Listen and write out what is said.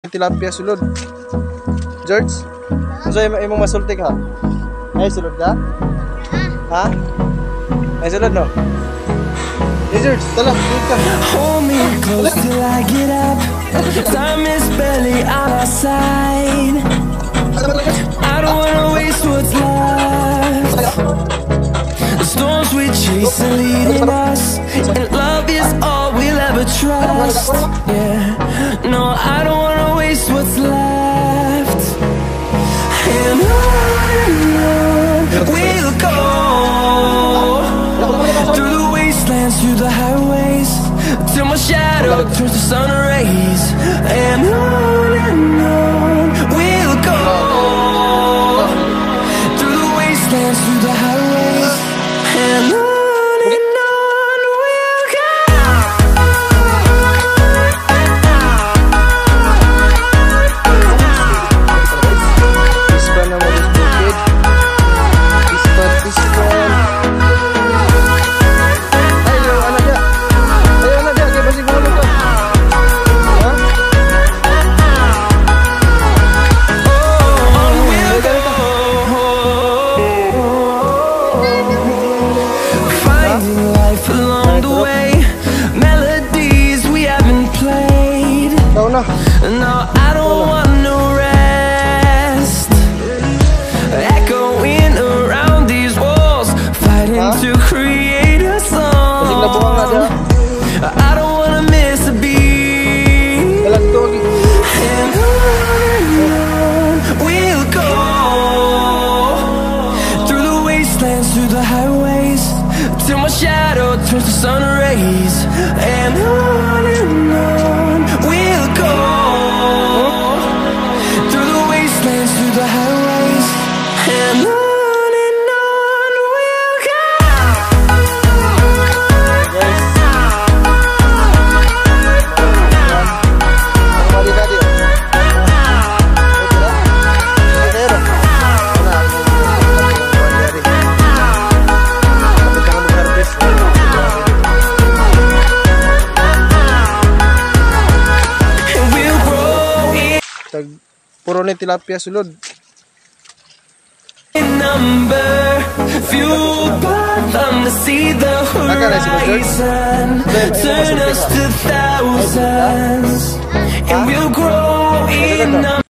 Tilapia sulod. George, so imong masulti ka? Ay sulod ka? Ha? Ay sulod no? Hey George, tala, sulod ka. Hold me close till I get up. Time is barely on our side. I don't wanna waste what's left. The storms we chase are leading us, and love is all we'll ever trust. Yeah, no, I don't wanna waste what's left. And on we'll go, through the wastelands, through the highways, till my shadow turns to sun rays. And on we'll go, through the wastelands, through the highways, and on. No, I don't want no rest. Echoing around these walls, fighting to create a song. I don't wanna miss a beat. And on we'll go, through the wastelands, through the highways, till my shadow turns to sun rays. And on we'll go, through the wastelands, through the highways, and on we'll go. Puro ni tilapia sulod. Number fueled by them to see the horizon, turn us to thousands, and we'll grow in number.